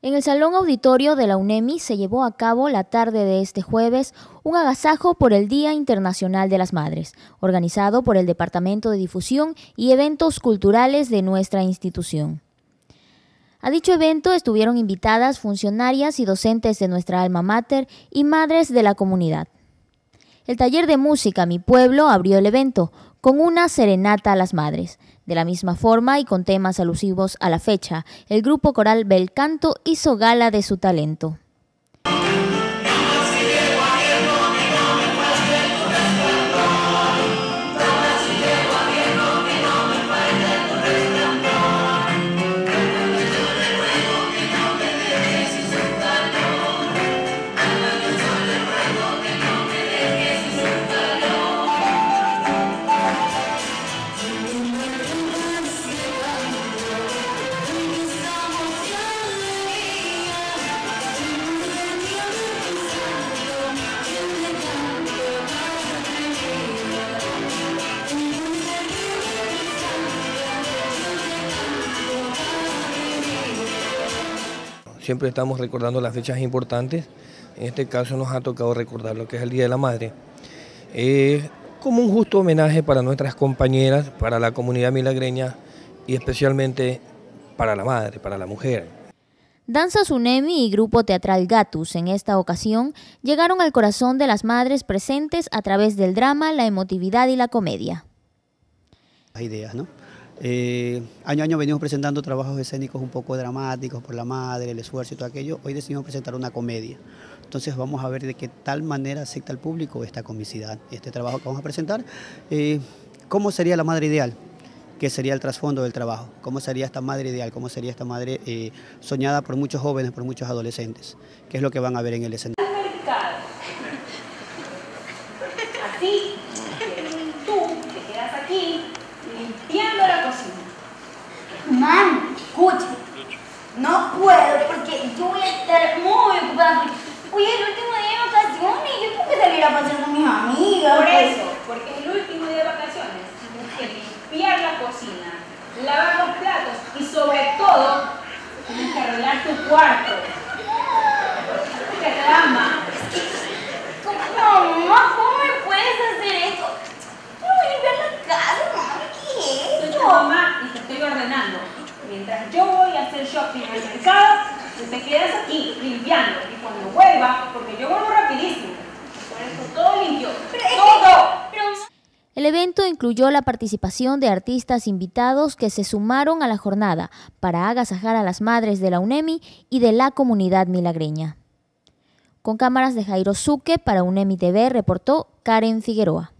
En el Salón Auditorio de la UNEMI se llevó a cabo la tarde de este jueves un agasajo por el Día Internacional de las Madres, organizado por el Departamento de Difusión y Eventos Culturales de nuestra institución. A dicho evento estuvieron invitadas funcionarias y docentes de nuestra alma mater y madres de la comunidad. El taller de música Mi Pueblo abrió el evento con una serenata a las madres. De la misma forma y con temas alusivos a la fecha, el grupo coral Bel Canto hizo gala de su talento. Siempre estamos recordando las fechas importantes. En este caso nos ha tocado recordar lo que es el Día de la Madre. Como un justo homenaje para nuestras compañeras, para la comunidad milagreña y especialmente para la madre, para la mujer. Danzas UNEMI y Grupo Teatral Gatus en esta ocasión llegaron al corazón de las madres presentes a través del drama, la emotividad y la comedia. Las ideas, ¿no? Año a año venimos presentando trabajos escénicos un poco dramáticos por la madre, el esfuerzo y todo aquello. Hoy decidimos presentar una comedia. Entonces vamos a ver de qué tal manera acepta el público esta comicidad, este trabajo que vamos a presentar. ¿Cómo sería la madre ideal? ¿Qué sería el trasfondo del trabajo? ¿Cómo sería esta madre ideal? ¿Cómo sería esta madre soñada por muchos jóvenes, por muchos adolescentes? ¿Qué es lo que van a ver en el escenario? Así, tú te quedas aquí limpiando la cocina. Mami, escucha, no puedo porque yo voy a estar muy ocupada. Hoy es el último día de vacaciones y yo tengo que salir a pasear con mis amigas. Por eso, porque es el último día de vacaciones, tienes que limpiar la cocina, lavar los platos y sobre todo, tienes que arreglar tu cuarto. ¿Qué drama? Mamá, ¿cómo me puedes hacer esto? Yo voy a limpiar la casa, mami, ¿qué es Soy eso? tu mamá y te estoy ordenando. Mientras yo voy a hacer shopping al mercado, tú te quedas aquí limpiando. Y cuando vuelva, porque yo vuelvo rapidísimo, por eso todo limpio. ¡Todo! El evento incluyó la participación de artistas invitados que se sumaron a la jornada para agasajar a las madres de la UNEMI y de la comunidad milagreña. Con cámaras de Jairo Suque para UNEMI TV reportó Karen Figueroa.